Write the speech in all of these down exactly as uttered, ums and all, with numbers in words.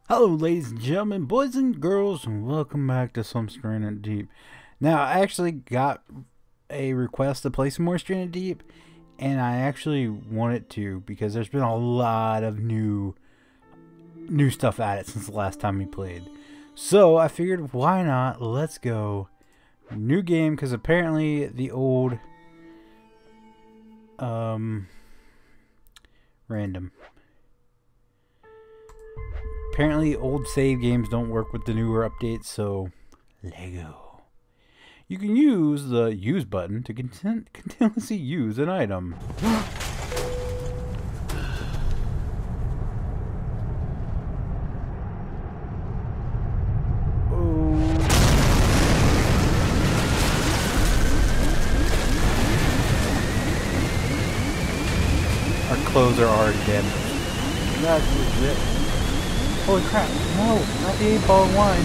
Hello, ladies and gentlemen, boys and girls, and welcome back to Some Stranded Deep. Now, I actually got a request to play some more Stranded Deep, and I actually wanted to because there's been a lot of new new stuff at it since the last time we played. So I figured, why not? Let's go. New game, because apparently the old um random. Apparently, old save games don't work with the newer updates, so Lego. You can use the use button to content continuously use an item. Oh. Our clothes are already damaged. That's legit. Holy crap, no, not the eight ball wine.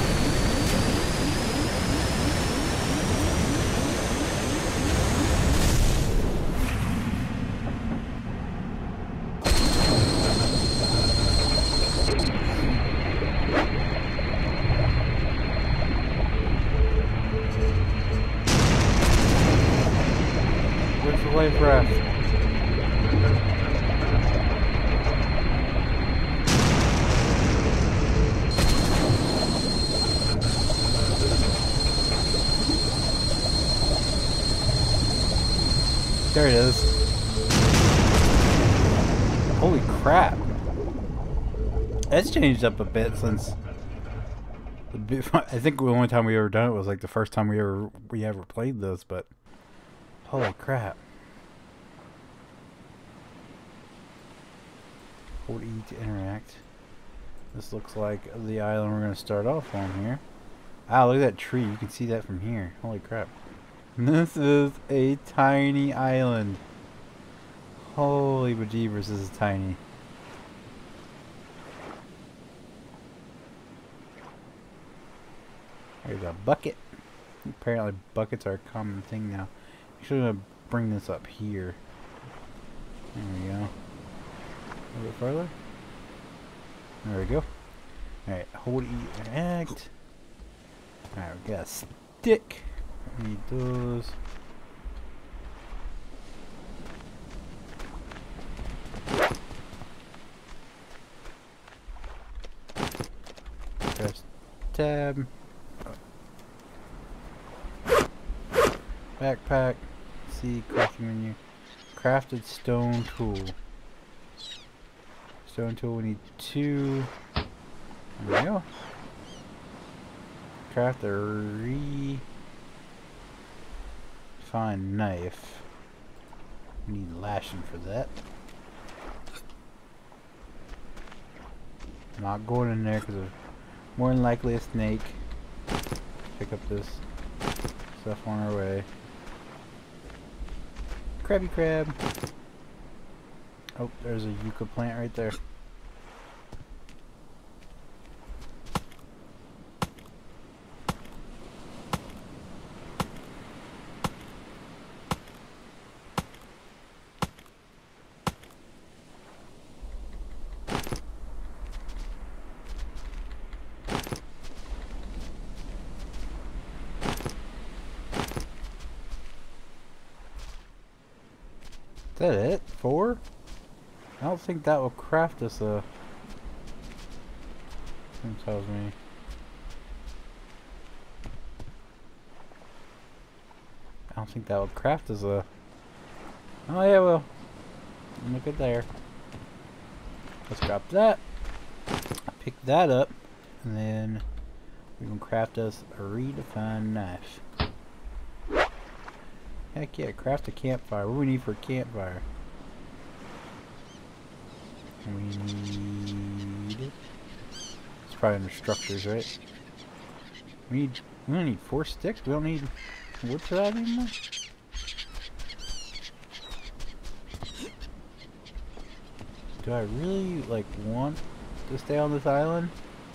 Where's the life raft? There it is. Holy crap. That's changed up a bit since the bit, I think the only time we ever done it was like the first time we ever we ever played this, but holy crap. Hold E to interact. This looks like the island we're gonna start off on here. Ah, look at that tree, you can see that from here. Holy crap. This is a tiny island. Holy bejeebers, this is tiny. There's a bucket. Apparently buckets are a common thing now. Actually, I'm gonna bring this up here. There we go. A little bit further. There we go. Alright, hold E interact. Alright, we got a stick. Need those. Press tab. Backpack. See crafting menu. Crafted stone tool. Stone tool, we need two. There we go. Craft a re. Fine knife. We need lashing for that. Not going in there because of more than likely a snake. Pick up this stuff on our way. Krabby crab. Oh, there's a yucca plant right there. Is that it? Four? I don't think that will craft us a... Something tells me. I don't think that will craft us a... Oh yeah, well. Look at there. Let's grab that. Pick that up. And then we can craft us a redefined knife. Heck yeah, craft a campfire. What do we need for a campfire? We need... It's probably under structures, right? We need... We only need four sticks? We don't need wood for that anymore? Do I really, like, want to stay on this island?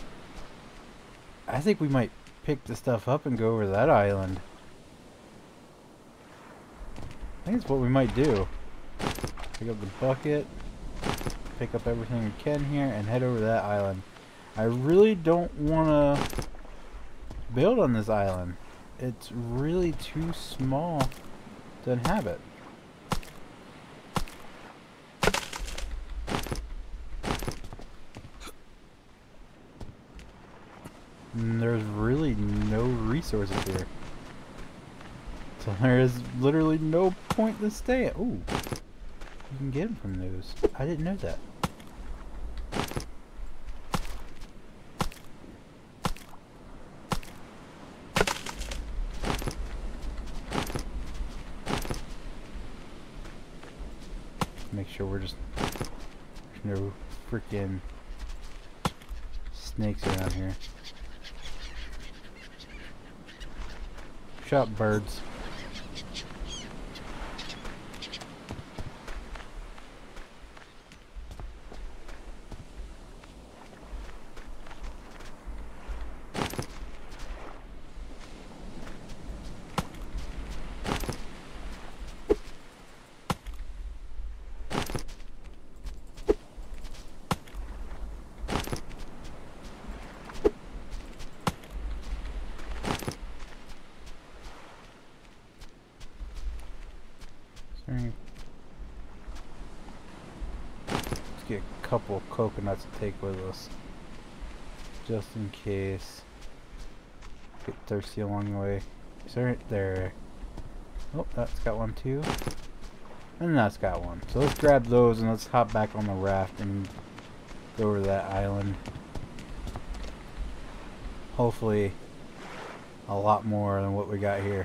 I think we might pick the stuff up and go over to that island. I think that's what we might do. Pick up the bucket, pick up everything we can here, and head over to that island. I really don't want to build on this island. It's really too small to inhabit. And there's really no resources here. So there is literally no point to stay at. Ooh, you can get them from those. I didn't know that. Make sure we're just there's no freaking snakes around here. Shut up, birds. Let's get a couple of coconuts to take with us, just in case. Get thirsty along the way. Is there, there. Oh, that's got one too. And that's got one. So let's grab those and let's hop back on the raft and go over to that island. Hopefully a lot more than what we got here.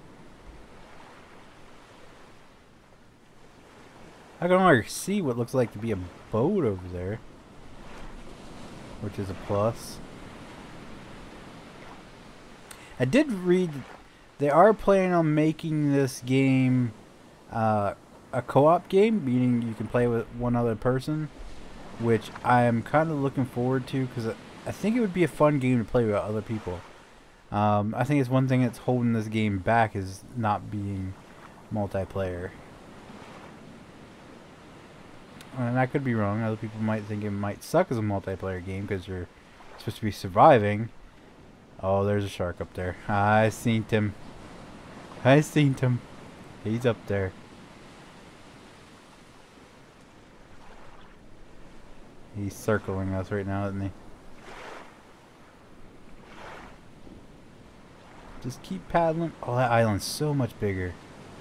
I can already see what looks like to be a boat over there, which is a plus. I did read they are planning on making this game uh, a co-op game, meaning you can play with one other person, which I am kind of looking forward to because I think it would be a fun game to play with other people. Um, I think it's one thing that's holding this game back is not being multiplayer. And I could be wrong. Other people might think it might suck as a multiplayer game because you're supposed to be surviving. Oh, there's a shark up there. I seen him. I seen him. He's up there. He's circling us right now, isn't he? Just keep paddling. Oh, that island's so much bigger.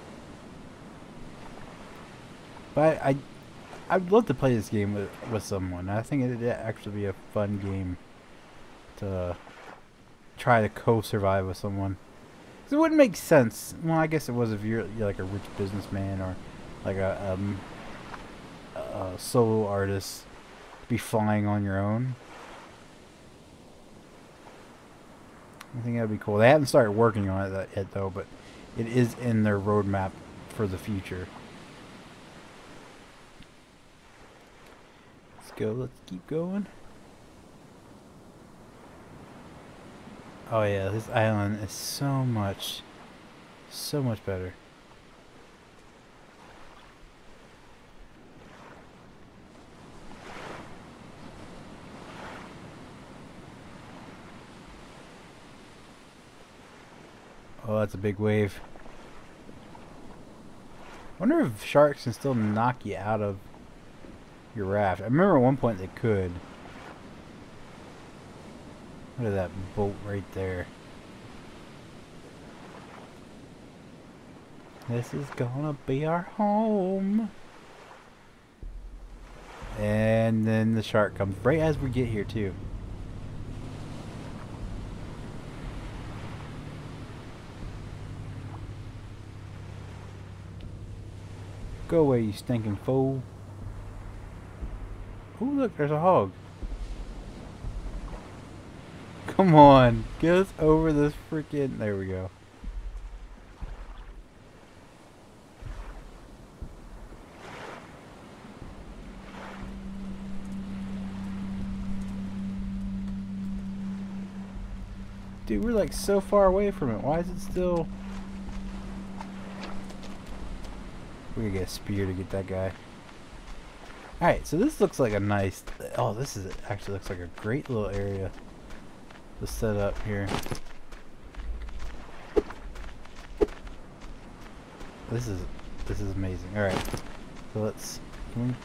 But I... I'd love to play this game with, with someone. I think it'd actually be a fun game to try to co-survive with someone. 'Cause it wouldn't make sense. Well, I guess it was if you're, you're like a rich businessman or like a, um, a solo artist to be flying on your own. I think that'd be cool. They haven't started working on it yet though, but it is in their roadmap for the future. Go, let's keep going. Oh yeah, this island is so much, so much better. Oh, that's a big wave. Wonder if sharks can still knock you out of your raft. I remember at one point they could. Look at that boat right there. This is gonna be our home. And then the shark comes right as we get here too. Go away, you stinking fool. Ooh, look, there's a hog. Come on, get us over this freaking... There we go. Dude, we're like so far away from it. Why is it still... We gotta get a spear to get that guy. Alright, so this looks like a nice... Oh, this is actually looks like a great little area to set up here. This is this is amazing. Alright, so let's... Can we,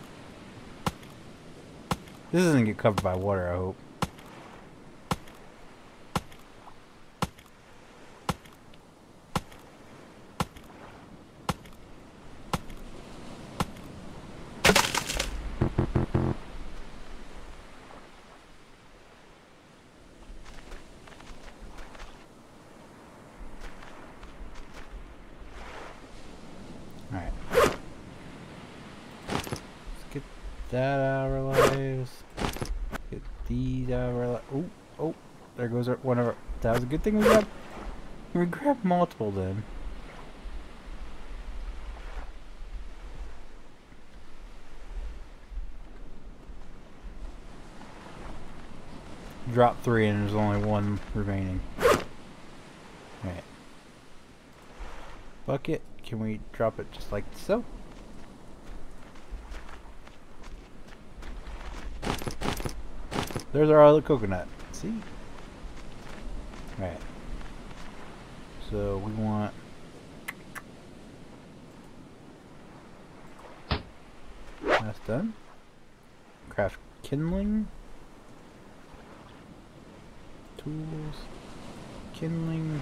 this doesn't get covered by water, I hope. Alright. Let's get that out of our lives. Get these out of our lives. Oh, oh, there goes our, one of our... That was a good thing we grabbed. We grabbed multiple then. Drop three and there's only one remaining. Alright. Bucket. Can we drop it just like so? There's our other coconut. See? Alright. So we want... That's done. Craft kindling. Tools. Kindling.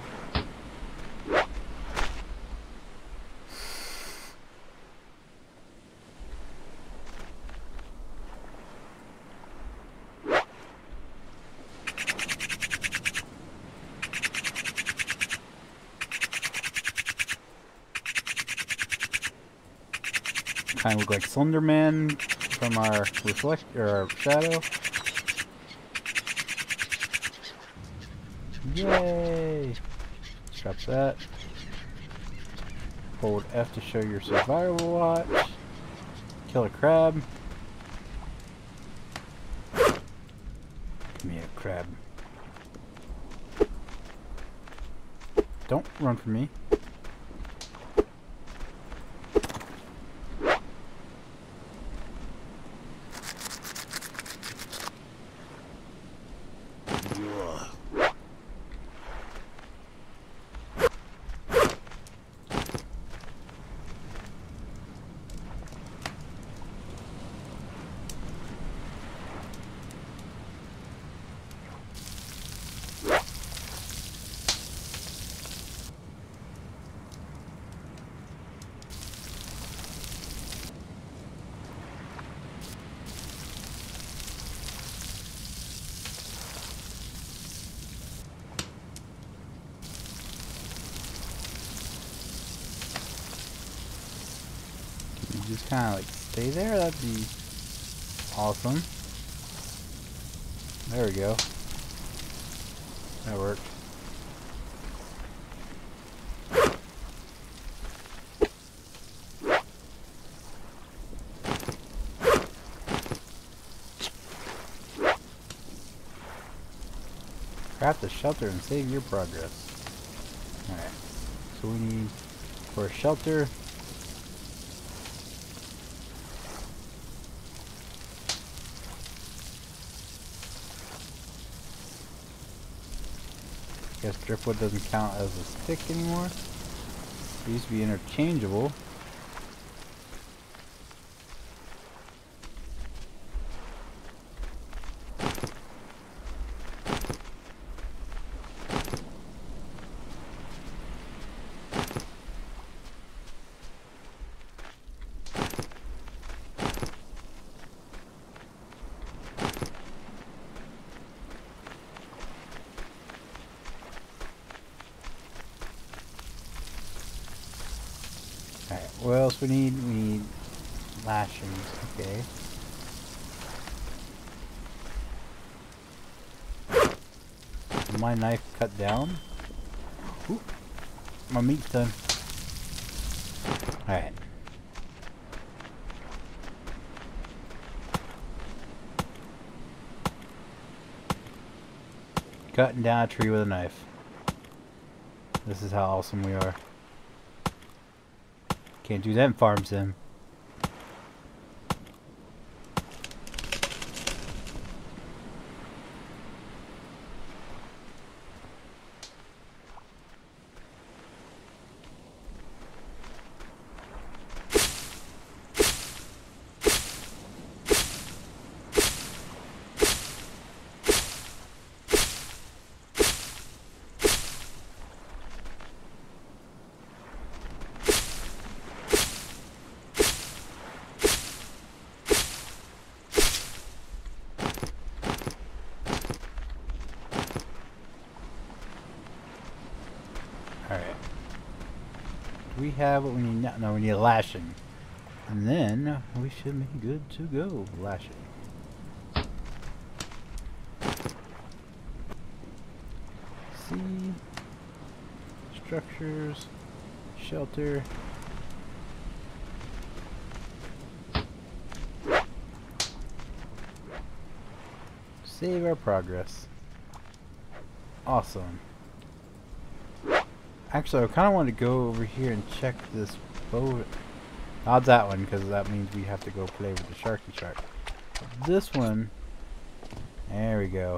Kind of look like Slender Man from our reflect or our shadow. Yay! Drop that. Hold F to show your survival watch. Kill a crab. Give me a crab. Don't run from me. Just kind of like stay there, that'd be awesome. There we go. That worked. Craft a shelter and save your progress. Alright. So we need for a shelter. Guess driftwood doesn't count as a stick anymore. It used to be interchangeable. Alright, what else we need? We need lashings, okay. Is my knife cut down? Ooh, my meat's done. Alright. Cutting down a tree with a knife. This is how awesome we are. Can't do that in Farm Sim. we have what we need now? No, we need a lashing. And then we should be good to go. Lashing. See. Structures. Shelter. Save our progress. Awesome. Actually, I kind of want to go over here and check this boat. Not that one, because that means we have to go play with the Sharky Shark. But this one, there we go.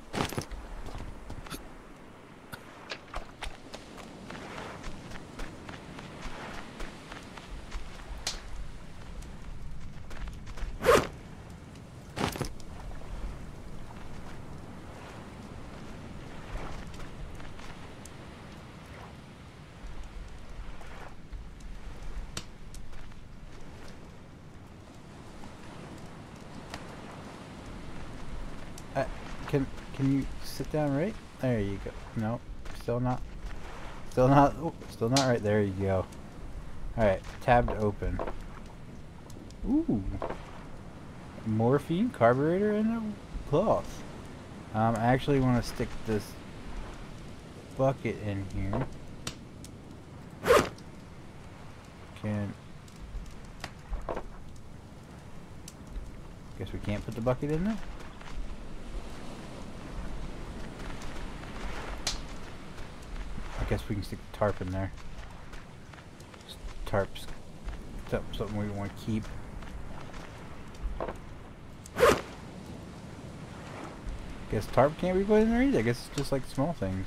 Uh, can can you sit down right? There you go. No, still not. Still not. Oh, still not right. There you go. All right, tab to open. Ooh, morphine, carburetor, and a cloth. Um, I actually want to stick this bucket in here. Can. Guess we can't put the bucket in there. I guess we can stick the tarp in there. Tarp's something we want to keep. Guess tarp can't be put in there either. I guess it's just like small things.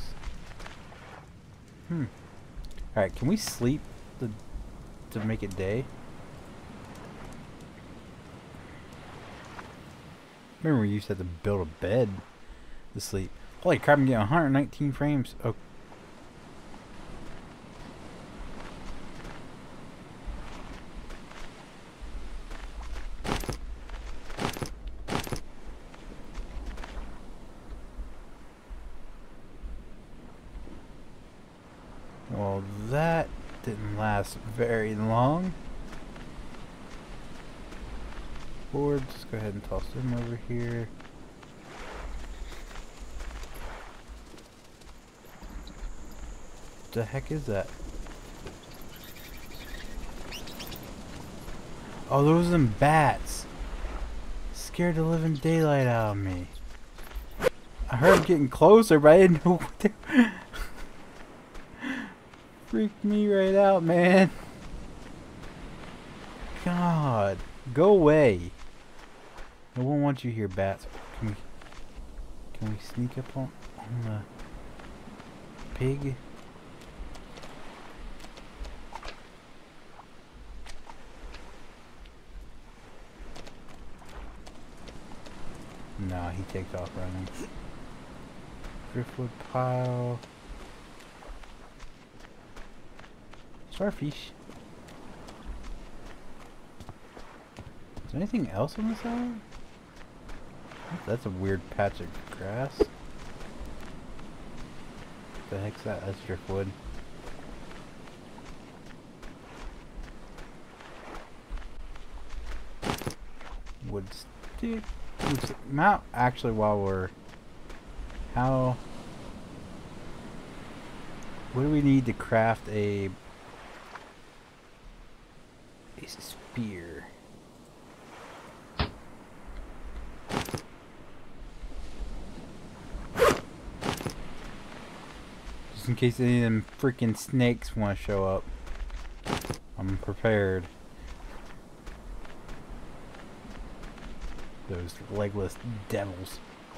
Hmm. Alright, can we sleep the, to make it day? Remember we used to have to build a bed to sleep. Holy crap, I'm getting one hundred nineteen frames. Oh. Well, that didn't last very long. Boards, let's go ahead and toss them over here. What the heck is that? Oh, those are them bats. Scared the living daylight out of me. I heard them getting closer, but I didn't know what they were. Freaked me right out, man. God, go away. No one wants you here, bats. Can we, can we sneak up on, on the pig? No, he takes off running. Driftwood pile. Starfish. Is there anything else on this island? That's a weird patch of grass. What the heck's that? That's driftwood. Wood stick. Mount. Actually, while we're how, what do we need to craft a a spear? Just in case any of them freaking snakes want to show up, I'm prepared. Those legless devils.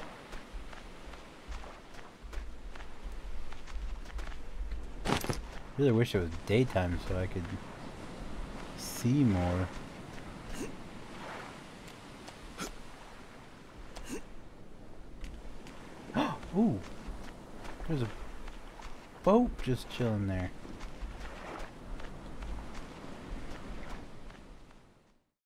Really wish it was daytime so I could see more. Ooh, there's a boat just chilling there.